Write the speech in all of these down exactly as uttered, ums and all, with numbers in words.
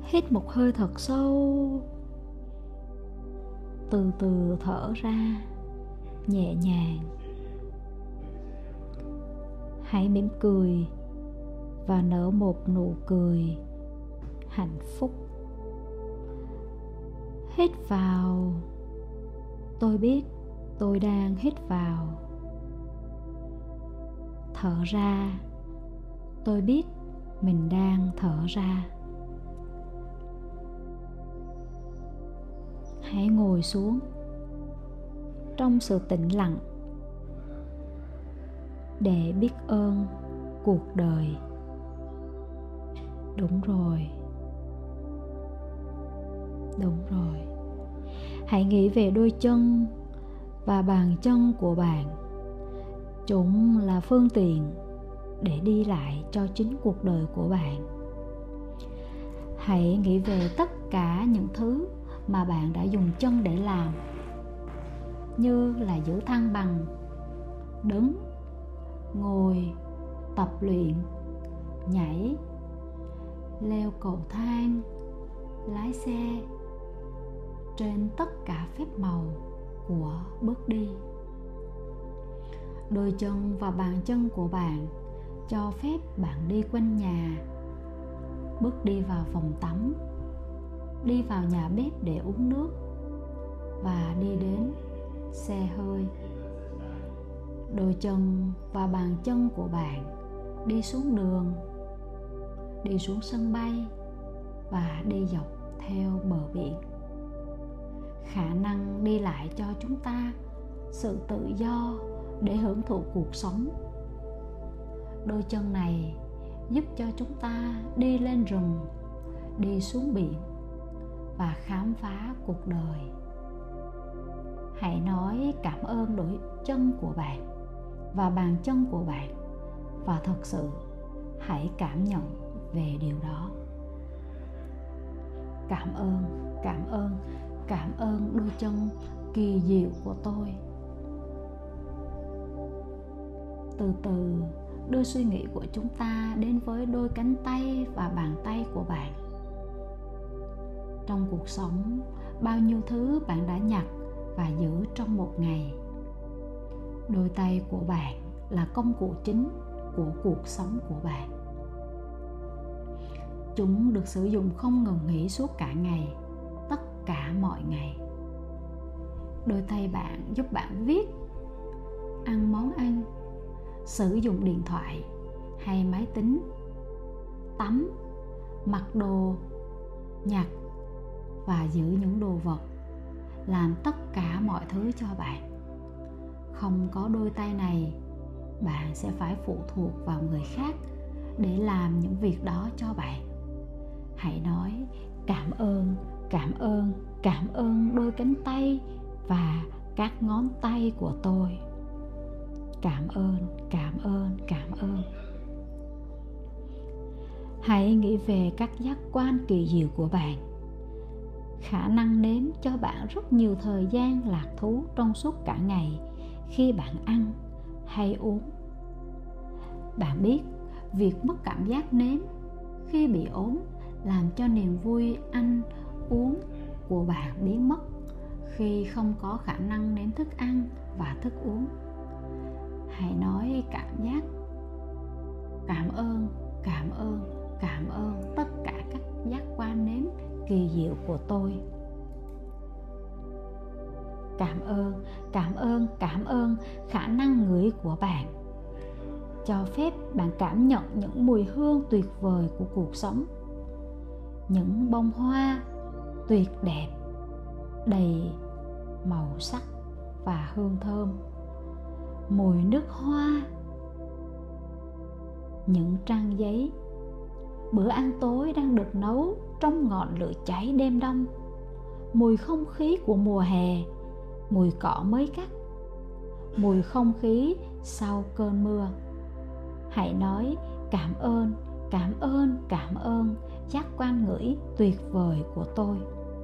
Hít một hơi thật sâu, từ từ thở ra nhẹ nhàng. Hãy mỉm cười và nở một nụ cười hạnh phúc. Hít vào, tôi biết tôi đang hít vào. Thở ra, tôi biết mình đang thở ra. Hãy ngồi xuống trong sự tĩnh lặng để biết ơn cuộc đời. Đúng rồi, đúng rồi. Hãy nghĩ về đôi chân và bàn chân của bạn. Chúng là phương tiện để đi lại cho chính cuộc đời của bạn. Hãy nghĩ về tất cả những thứ mà bạn đã dùng chân để làm, như là giữ thăng bằng, đứng, ngồi, tập luyện, nhảy, leo cầu thang, lái xe, trên tất cả phép màu của bước đi. Đôi chân và bàn chân của bạn cho phép bạn đi quanh nhà, bước đi vào phòng tắm, đi vào nhà bếp để uống nước và đi đến xe hơi. Đôi chân và bàn chân của bạn đi xuống đường, đi xuống sân bay và đi dọc theo bờ biển. Khả năng đi lại cho chúng ta sự tự do để hưởng thụ cuộc sống. Đôi chân này giúp cho chúng ta đi lên rừng, đi xuống biển và khám phá cuộc đời. Hãy nói cảm ơn đôi chân của bạn và bàn chân của bạn, và thật sự hãy cảm nhận về điều đó. Cảm ơn, cảm ơn, cảm ơn đôi chân kỳ diệu của tôi. Từ từ đưa suy nghĩ của chúng ta đến với đôi cánh tay và bàn tay của bạn. Trong cuộc sống, bao nhiêu thứ bạn đã nhặt và giữ trong một ngày. Đôi tay của bạn là công cụ chính của cuộc sống của bạn. Chúng được sử dụng không ngừng nghỉ suốt cả ngày, tất cả mọi ngày. Đôi tay bạn giúp bạn viết, ăn món ăn, sử dụng điện thoại hay máy tính, tắm, mặc đồ, nhặt và giữ những đồ vật, làm tất cả mọi thứ cho bạn. Không có đôi tay này, bạn sẽ phải phụ thuộc vào người khác để làm những việc đó cho bạn. Hãy nói cảm ơn, cảm ơn, cảm ơn đôi cánh tay và các ngón tay của tôi. Cảm ơn, cảm ơn, cảm ơn. Hãy nghĩ về các giác quan kỳ diệu của bạn. Khả năng nếm cho bạn rất nhiều thời gian lạc thú trong suốt cả ngày khi bạn ăn hay uống. Bạn biết việc mất cảm giác nếm khi bị ốm làm cho niềm vui ăn uống của bạn biến mất khi không có khả năng nếm thức ăn và thức uống. Hãy nói cảm giác cảm ơn, cảm ơn, cảm ơn tất cả các giác quan nếm kỳ diệu của tôi. Cảm ơn, cảm ơn, cảm ơn khả năng ngửi của bạn. Cho phép bạn cảm nhận những mùi hương tuyệt vời của cuộc sống. Những bông hoa tuyệt đẹp, đầy màu sắc và hương thơm. Mùi nước hoa, những trang giấy, bữa ăn tối đang được nấu trong ngọn lửa cháy đêm đông, mùi không khí của mùa hè, mùi cỏ mới cắt, mùi không khí sau cơn mưa. Hãy nói cảm ơn, cảm ơn, cảm ơn giác quan ngửi tuyệt vời của tôi.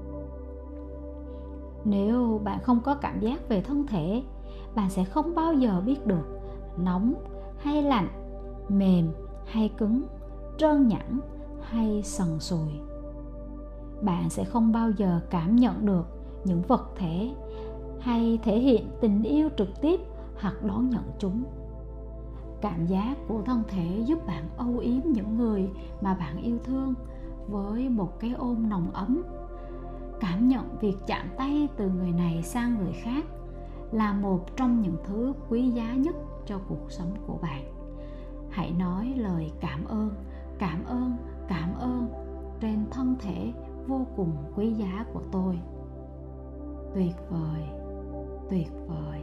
Nếu bạn không có cảm giác về thân thể, bạn sẽ không bao giờ biết được nóng hay lạnh, mềm hay cứng, trơn nhẵn hay sần sùi. bạn sẽ không bao giờ cảm nhận được những vật thể hay thể hiện tình yêu trực tiếp hoặc đón nhận chúng. Cảm giác của thân thể giúp bạn âu yếm những người mà bạn yêu thương với một cái ôm nồng ấm. Cảm nhận việc chạm tay từ người này sang người khác là một trong những thứ quý giá nhất cho cuộc sống của bạn. Hãy nói lời cảm ơn, cảm ơn, cảm ơn trên thân thể vô cùng quý giá của tôi. Tuyệt vời, tuyệt vời.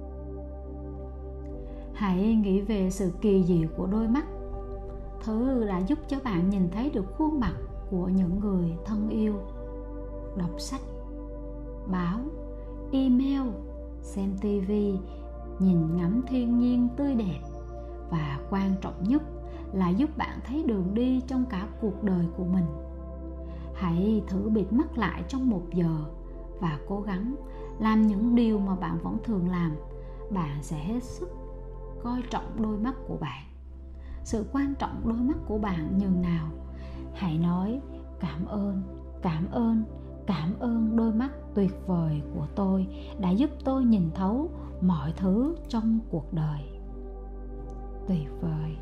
Hãy nghĩ về sự kỳ diệu của đôi mắt, thứ đã giúp cho bạn nhìn thấy được khuôn mặt của những người thân yêu. Đọc sách, báo, email, xem tivi, nhìn ngắm thiên nhiên tươi đẹp, và quan trọng nhất là giúp bạn thấy đường đi trong cả cuộc đời của mình. Hãy thử bịt mắt lại trong một giờ và cố gắng làm những điều mà bạn vẫn thường làm. Bạn sẽ hết sức coi trọng đôi mắt của bạn. Sự quan trọng đôi mắt của bạn nhường nào. Hãy nói cảm ơn, cảm ơn, cảm ơn đôi mắt tuyệt vời của tôi đã giúp tôi nhìn thấu mọi thứ trong cuộc đời. Tuyệt vời.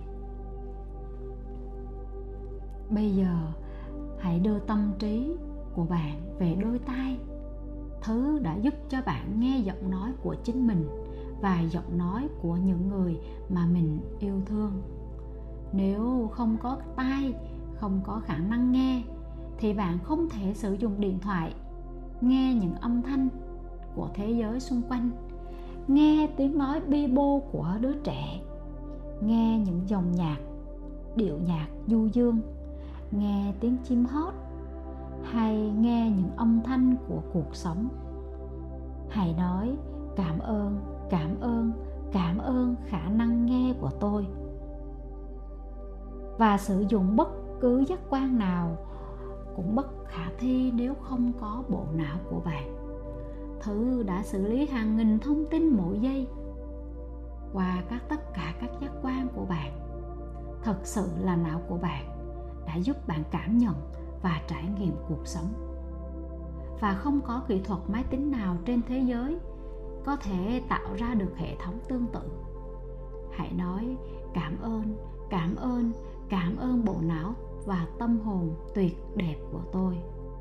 Bây giờ hãy đưa tâm trí của bạn về đôi tai, thứ đã giúp cho bạn nghe giọng nói của chính mình và giọng nói của những người mà mình yêu thương. Nếu không có tai, không có khả năng nghe, thì bạn không thể sử dụng điện thoại, nghe những âm thanh của thế giới xung quanh, nghe tiếng nói bi bô của đứa trẻ, nghe những dòng nhạc, điệu nhạc du dương, nghe tiếng chim hót, hay nghe những âm thanh của cuộc sống. Hãy nói cảm ơn, cảm ơn, cảm ơn khả năng nghe của tôi. Và sử dụng bất cứ giác quan nào cũng bất khả thi nếu không có bộ não của bạn, thứ đã xử lý hàng nghìn thông tin mỗi giây qua các tất cả các giác quan của bạn. Thật sự là não của bạn đã giúp bạn cảm nhận và trải nghiệm cuộc sống. Và không có kỹ thuật máy tính nào trên thế giới có thể tạo ra được hệ thống tương tự. Hãy nói cảm ơn, cảm ơn, cảm ơn bộ não và tâm hồn tuyệt đẹp của tôi.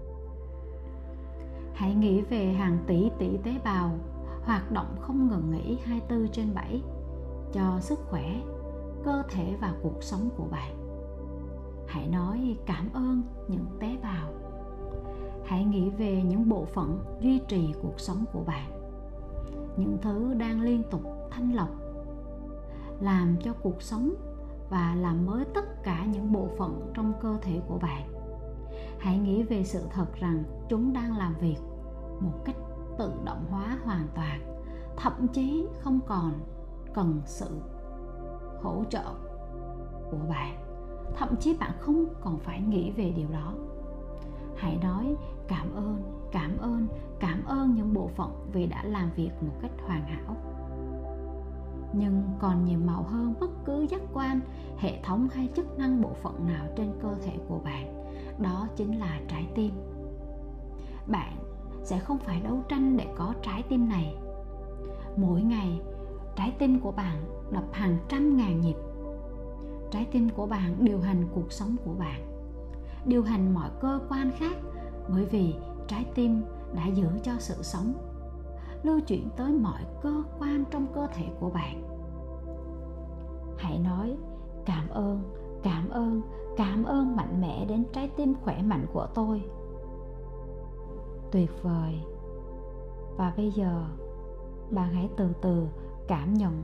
Hãy nghĩ về hàng tỷ tỷ tế bào hoạt động không ngừng nghỉ hai mươi bốn trên bảy cho sức khỏe, cơ thể và cuộc sống của bạn. Hãy nói cảm ơn những tế bào. Hãy nghĩ về những bộ phận duy trì cuộc sống của bạn, những thứ đang liên tục thanh lọc, làm cho cuộc sống và làm mới tất cả những bộ phận trong cơ thể của bạn. Hãy nghĩ về sự thật rằng chúng đang làm việc một cách tự động hóa hoàn toàn, thậm chí không còn cần sự hỗ trợ của bạn. Thậm chí bạn không còn phải nghĩ về điều đó. Hãy nói cảm ơn, cảm ơn, cảm ơn những bộ phận vì đã làm việc một cách hoàn hảo. Nhưng còn nhiều màu hơn bất cứ giác quan, hệ thống hay chức năng bộ phận nào trên cơ thể của bạn, đó chính là trái tim. Bạn sẽ không phải đấu tranh để có trái tim này. Mỗi ngày, trái tim của bạn đập hàng trăm ngàn nhịp. Trái tim của bạn điều hành cuộc sống của bạn, điều hành mọi cơ quan khác, bởi vì trái tim đã giữ cho sự sống lưu chuyển tới mọi cơ quan trong cơ thể của bạn. Hãy nói cảm ơn, cảm ơn, cảm ơn mạnh mẽ đến trái tim khỏe mạnh của tôi. Tuyệt vời. Và bây giờ bạn hãy từ từ cảm nhận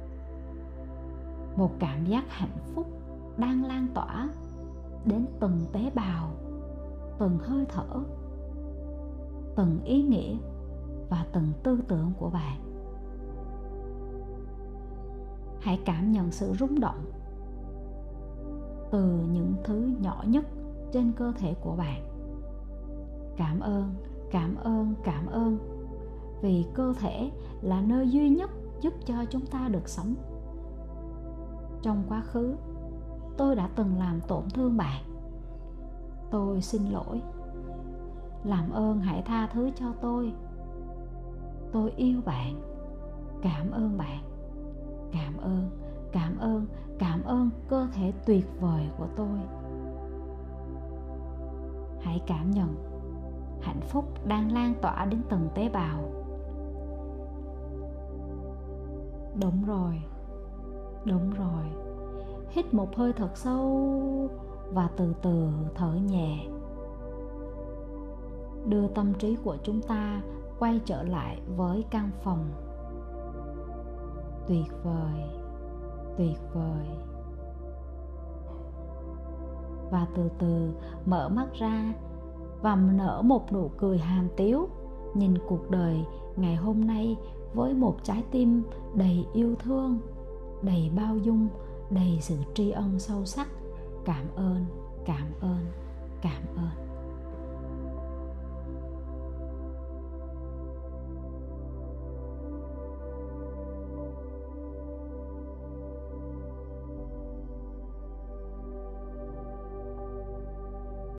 một cảm giác hạnh phúc đang lan tỏa đến từng tế bào, từng hơi thở, từng ý nghĩa và từng tư tưởng của bạn. Hãy cảm nhận sự rung động từ những thứ nhỏ nhất trên cơ thể của bạn. Cảm ơn, cảm ơn, cảm ơn, vì cơ thể là nơi duy nhất giúp cho chúng ta được sống. Trong quá khứ, tôi đã từng làm tổn thương bạn. Tôi xin lỗi. làm ơn hãy tha thứ cho tôi. Tôi yêu bạn. Cảm ơn bạn. Cảm ơn, cảm ơn, cảm ơn cơ thể tuyệt vời của tôi. Hãy cảm nhận hạnh phúc đang lan tỏa đến từng tế bào. Đúng rồi, đúng rồi. Hít một hơi thật sâu và từ từ thở nhẹ. Đưa tâm trí của chúng ta quay trở lại với căn phòng. Tuyệt vời, tuyệt vời. Và từ từ mở mắt ra và nở một nụ cười hàm tiếu, nhìn cuộc đời ngày hôm nay với một trái tim đầy yêu thương, đầy bao dung, đầy sự tri ân sâu sắc. Cảm ơn, cảm ơn, cảm ơn.